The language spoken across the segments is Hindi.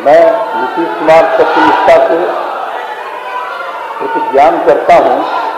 मैं नीतीश कुमार सत्यनिष्ठा से प्रतिज्ञान करता हूं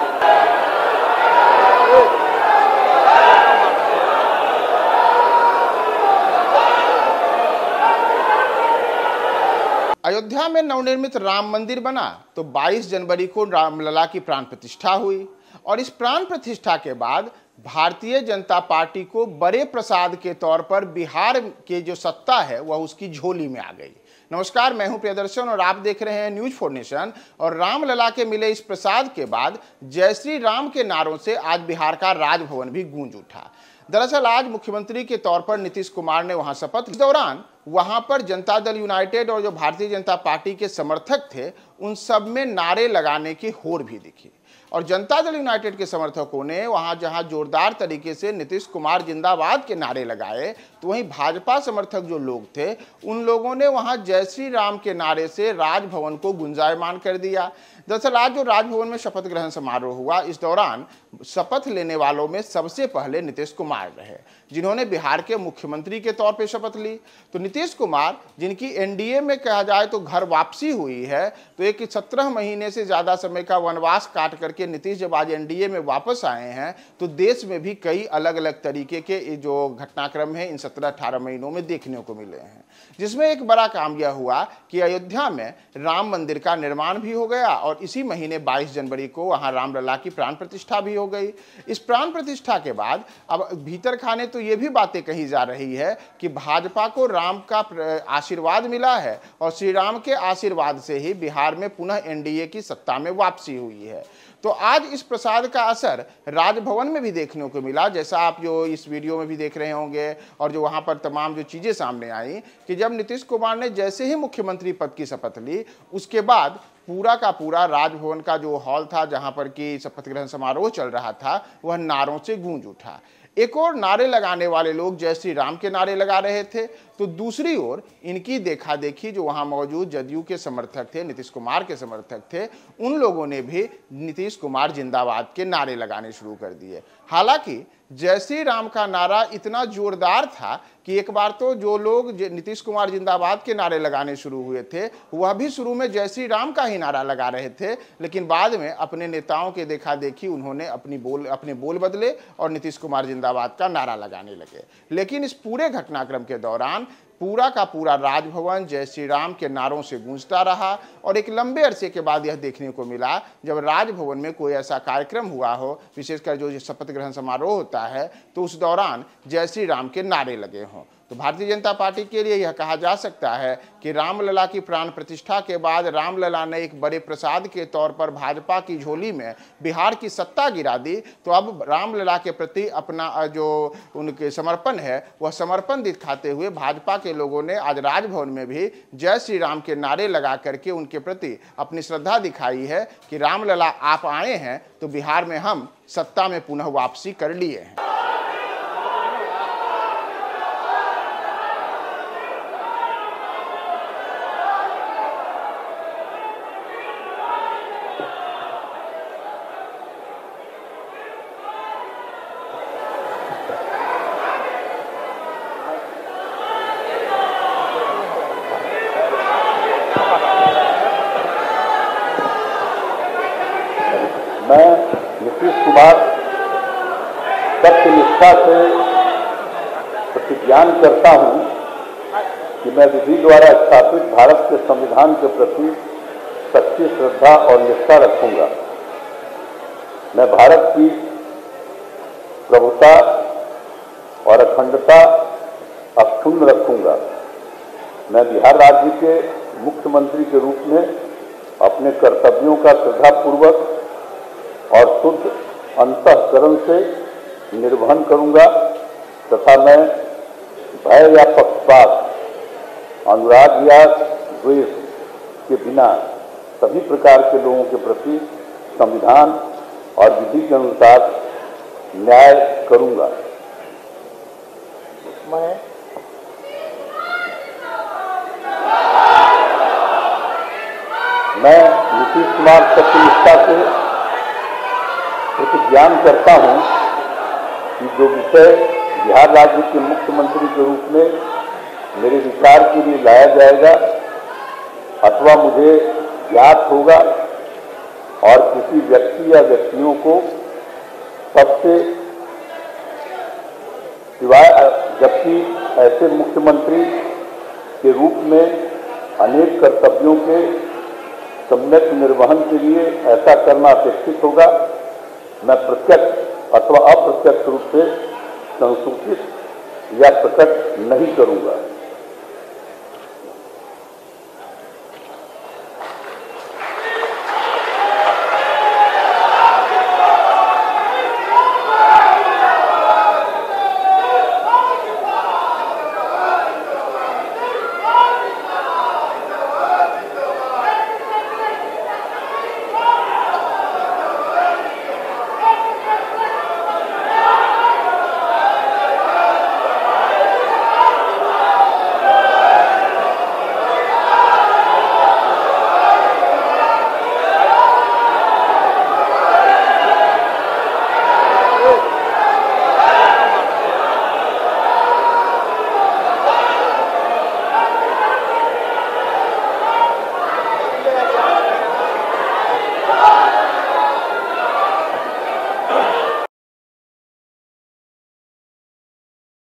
अयोध्या में नवनिर्मित राम मंदिर बना तो 22 जनवरी को रामलला की प्राण प्रतिष्ठा हुई और इस प्राण प्रतिष्ठा के बाद भारतीय जनता पार्टी को बड़े प्रसाद के तौर पर बिहार के जो सत्ता है वह उसकी झोली में आ गई। नमस्कार, मैं हूं प्रियदर्शन और आप देख रहे हैं न्यूज फॉर नेशन। और रामलला के मिले इस प्रसाद के बाद जय श्री राम के नारों से आज बिहार का राजभवन भी गूंज उठा। दरअसल आज मुख्यमंत्री के तौर पर नीतीश कुमार ने वहां शपथ। इस दौरान वहां पर जनता दल यूनाइटेड और जो भारतीय जनता पार्टी के समर्थक थे उन सब में नारे लगाने की होड़ भी दिखी। और जनता दल यूनाइटेड के समर्थकों ने वहां जहां जोरदार तरीके से नीतीश कुमार जिंदाबाद के नारे लगाए, तो वहीं भाजपा समर्थक जो लोग थे उन लोगों ने वहां जय श्री राम के नारे से राजभवन को गुंजायमान कर दिया। दरअसल आज जो राजभवन में शपथ ग्रहण समारोह हुआ, इस दौरान शपथ लेने वालों में सबसे पहले नीतीश कुमार रहे, जिन्होंने बिहार के मुख्यमंत्री के तौर पे शपथ ली। तो नीतीश कुमार, जिनकी एनडीए में कहा जाए तो घर वापसी हुई है, तो एक 17 महीने से ज्यादा समय का वनवास काट करके नीतीश जब आज एनडीए में वापस आए हैं, तो देश में भी कई अलग अलग तरीके के जो घटनाक्रम है इन 17-18 महीनों में देखने को मिले हैं, जिसमें एक बड़ा काम यह हुआ कि अयोध्या में राम मंदिर का निर्माण भी हो गया और इसी महीने 22 जनवरी को वहां रामलला की प्राण प्रतिष्ठा भी हो गई। इस प्राण प्रतिष्ठा के बाद अब भीतर खाने तो ये भी बातें कही जा रही है कि भाजपा को राम का आशीर्वाद मिला है और श्री राम के आशीर्वाद से ही बिहार में पुनः एनडीए की सत्ता में वापसी हुई है। तो आज इस प्रसाद का असर राजभवन में भी देखने को मिला, जैसा आप जो इस वीडियो में भी देख रहे होंगे और जो वहां पर तमाम जो चीजें सामने आई कि जब नीतीश कुमार ने जैसे ही मुख्यमंत्री पद की शपथ ली, उसके बाद पूरा का पूरा राजभवन का जो हॉल था जहां पर कि शपथ ग्रहण समारोह चल रहा था, वह नारों से गूंज उठा। एक और नारे लगाने वाले लोग जय श्री राम के नारे लगा रहे थे, तो दूसरी ओर इनकी देखा देखी जो वहां मौजूद जदयू के समर्थक थे, नीतीश कुमार के समर्थक थे, उन लोगों ने भी नीतीश कुमार जिंदाबाद के नारे लगाने शुरू कर दिए। हालांकि जय श्री राम का नारा इतना जोरदार था कि एक बार तो जो लोग नीतीश कुमार जिंदाबाद के नारे लगाने शुरू हुए थे वह भी शुरू में जय श्री राम का ही नारा लगा रहे थे, लेकिन बाद में अपने नेताओं के देखा देखी उन्होंने अपने बोल बदले और नीतीश कुमार जिंदाबाद का नारा लगाने लगे। लेकिन इस पूरे घटनाक्रम के दौरान पूरा का पूरा राजभवन जय श्री राम के नारों से गूंजता रहा और एक लंबे अरसे के बाद यह देखने को मिला जब राजभवन में कोई ऐसा कार्यक्रम हुआ हो, विशेषकर जो शपथ ग्रहण समारोह होता है, तो उस दौरान जय श्री राम के नारे लगे हों। तो भारतीय जनता पार्टी के लिए यह कहा जा सकता है कि रामलला की प्राण प्रतिष्ठा के बाद रामलला ने एक बड़े प्रसाद के तौर पर भाजपा की झोली में बिहार की सत्ता गिरा दी। तो अब रामलला के प्रति अपना जो उनके समर्पण है वह समर्पण दिखाते हुए भाजपा के लोगों ने आज राजभवन में भी जय श्री राम के नारे लगा करके उनके प्रति अपनी श्रद्धा दिखाई है कि रामलला आप आए हैं तो बिहार में हम सत्ता में पुनः वापसी कर लिए हैं। मैं नीतीश कुमार सत्यनिष्ठा से प्रतिज्ञान करता हूं कि मैं विधि द्वारा स्थापित भारत के संविधान के प्रति सच्ची श्रद्धा और निष्ठा रखूंगा। मैं भारत की प्रभुता और अखंडता अक्षुण्ण रखूंगा। मैं बिहार राज्य के मुख्यमंत्री के रूप में अपने कर्तव्यों का श्रद्धापूर्वक और शुद्ध अंतःकरण से निर्वहन करूंगा तथा मैं भय या पक्षपात, अनुराग या द्वेष के बिना सभी प्रकार के लोगों के प्रति संविधान और विधि के अनुसार न्याय करूंगा। मैं नीतीश कुमार सत्यनिष्ठा से प्रतिज्ञान करता हूं कि जो विषय बिहार राज्य के मुख्यमंत्री के रूप में मेरे विचार के लिए लाया जाएगा अथवा मुझे ज्ञात होगा और किसी व्यक्ति या व्यक्तियों को सबसे सिवाय, जबकि ऐसे मुख्यमंत्री के रूप में अनेक कर्तव्यों के सम्यक निर्वहन के लिए ऐसा करना अपेक्षित होगा, मैं प्रत्यक्ष अथवा अप्रत्यक्ष रूप से संसूचित या प्रकट नहीं करूंगा।